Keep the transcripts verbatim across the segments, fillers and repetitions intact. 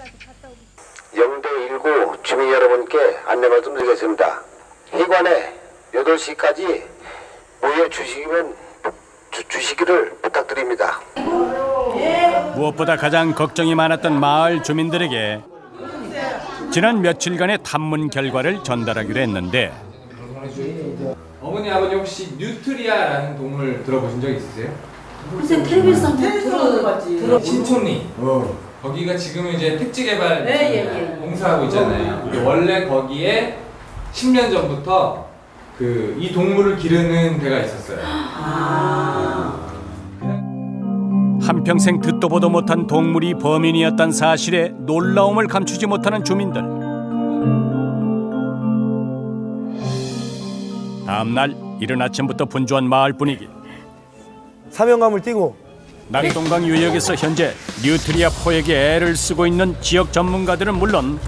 영도 일구 주민 여러분께 안내 말씀드리겠습니다. 회관에 여덟 시까지 모여 주시면 주, 주시기를 부탁드립니다. 무엇보다 가장 걱정이 많았던 마을 주민들에게 지난 며칠간의 탐문 결과를 전달하기로 했는데, 어머니 아버지 혹시 뉴트리아라는 동물 들어보신 적 있으세요? 무슨 텔레비전 들어봤지. 신촌리. 어. 거기가 지금은 이제 택지개발 네, 예, 예. 공사하고 있잖아요. 근데 원래 거기에 십 년 전부터 그 이 동물을 기르는 데가 있었어요. 아. 한평생 듣도 보도 못한 동물이 범인이었던 사실에 놀라움을 감추지 못하는 주민들. 다음 날 이른 아침부터 분주한 마을 분위기. 사명감을 띠고 낙동강 유역에서 현재 뉴트리아 포획에 애를 쓰고 있는 지역 전문가들은 물론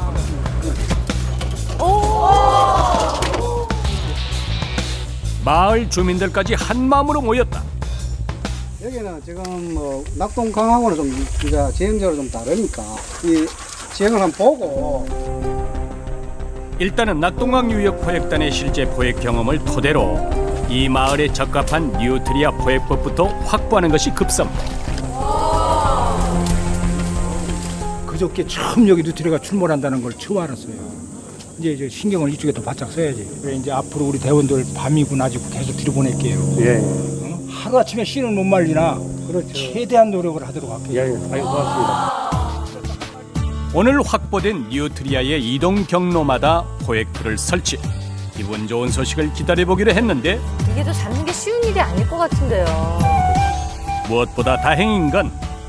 마을 주민들까지 한 마음으로 모였다. 여기는 지금 뭐 낙동강하고는 좀 이제 지형적으로 좀 다르니까 이 지형을 한번 보고, 일단은 낙동강 유역 포획단의 실제 포획 경험을 토대로 이 마을에 적합한 뉴트리아 포획법부터 확보하는 것이 급선. 그저께 처음 여기 뉴트리아가 출몰한다는 걸 처음 알았어요. 이제, 이제 신경을 이쪽에 더 바짝 써야지. 그래 이제 앞으로 우리 대원들 밤이고 낮이고 계속 들여보낼게요. 예. 어? 하루 아침에 씨를 못 말리나. 그렇죠. 최대한 노력을 하도록 할게요. 예, 예. 아유, 고맙습니다. 오늘 확보된 뉴트리아의 이동 경로마다 포획틀을 설치. 기분 좋은 소식을 기다려보기로 했는데 이게 또 잡는 게 쉬운 일이 아닐 것 같은데요. 무엇보다 다행인 건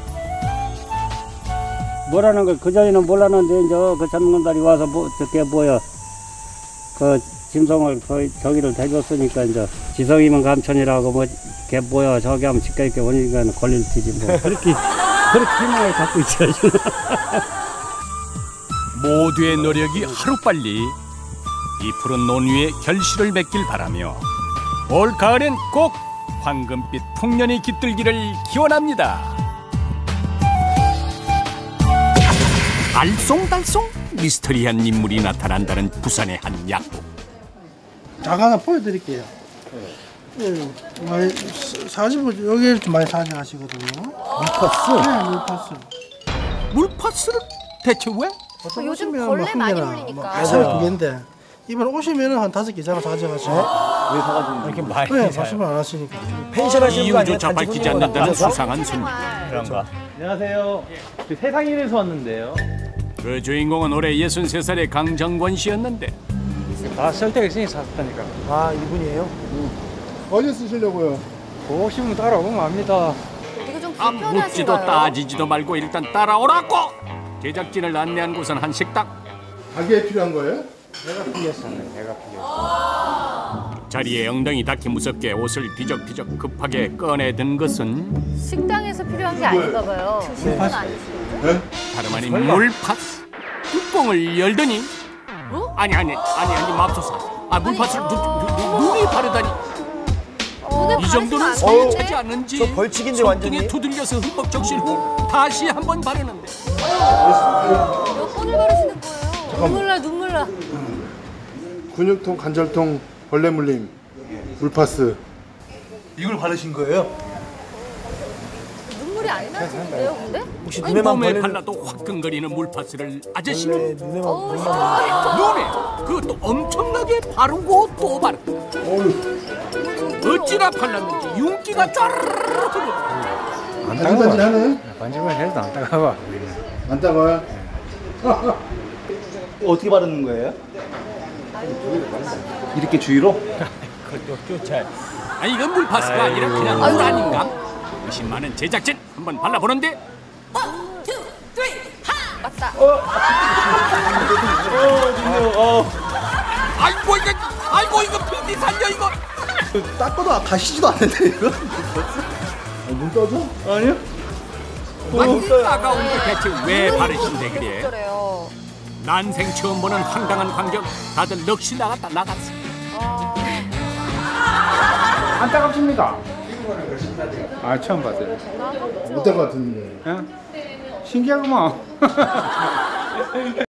뭐라는 걸 그전에는 몰랐는데 이제 그 전문가들이 와서 뭐 저게 뭐야 그 짐승을 거의 저기를 대줬으니까 이제 지성이면 감천이라고 뭐 걔 뭐야 저기 하면 집가 있게 오니까 걸릴 테지 뭐 그렇게 그렇게 희망을 갖고 있어요. 모두의 노력이 하루빨리 이 푸른 논 위에 결실을 맺길 바라며 올 가을엔 꼭 황금빛 풍년이 깃들기를 기원합니다. 알쏭달쏭 미스터리한 인물이 나타난다는 부산의 한 약국. 잠깐 하나 보여드릴게요. 네, 많이 사십오 여기를 좀 많이 사용하시거든요. 물파스? 네, 물파스. 물파스를 대체 왜? 어, 요즘 벌레 많이 물리니까. 가슴 두 개인데 이번 오시면은 한 다섯 개 이상 가져가시고. 왜 사가지고 이렇게 많이 네, 말씀을 안 하시니까. 펜션 하시는 거 아니에요? 이유조차 밝히지 않는다는 수상한 손님. 그런가? 안녕하세요. 세상일에서 왔는데요. 그 주인공은 올해 예순세 살의 강정권 씨였는데 아, 설득이 있으니 샀다니까. 아, 이분이에요? 어디 쓰시려고요? 오시면 따라오면 압니다. 이거 좀 아, 불편하신가요? 묻지도 따지지도 말고 일단 따라오라고! 제작진을 안내한 곳은 한 식당. 가게에 필요한 거예요? 내가 필요했었네. 내가 필요했어. 자리에 엉덩이 닿기 무섭게 옷을 비적비적 급하게 꺼내든 것은 식당에서 필요한 게 아닌가 봐요. 드시는 건 아니시죠? 다름 아닌 물파스. 뚜껑을 열더니 어? 아니 아니 아니 아니 맙소사. 아 물파스를 누, 누, 누, 눈이 바르다니. 눈에 이 정도는 바르지 성의차지 않은데? 않은지 저 벌칙인데 손등에 완전히. 두들겨서 흠뻑 적신 후 다시 한번 바르는데 몇 번을 바르시는 거예요? 눈물 나 눈물 나. 근육통, 관절통, 벌레 물림, 물파스. 이걸 바르신 거예요? 눈물이 안 나시는데요, 근데? 혹시 눈에만 온몸에 벌레는 발라도 화끈거리는 물파스를 원래 아저씨는 눈에만 어우, 벌레는 싫어요. 눈에 그것도 엄청나게 바르고 또 바르고 어찌나 발랐는지 윤기가 쫘르르 흐르고 반질반질하네. 반지만 해도 안 따가워. 안 따가워요? 어떻게 바르는 거예요? 이렇게 주위로? 아니 이건 물파스가 아니라 그냥 물 아닌가? 의심 많은 제작진 한번 발라보는데 맞다. 아이고 이거 아이고 이거 피디 살려 이거 닦아도 가시지도 않는데 이거? 눈 떠져? 아니요. 아니 따가운 거 대체 왜 바르신데 그래? 그래요. 난생 처음 보는 황당한 광경. 다들 넋이 나갔다 나갔어. 안 따갑습니까? 아, 처음 봤어요. 못할 것 같은데. 어? 신기하구만.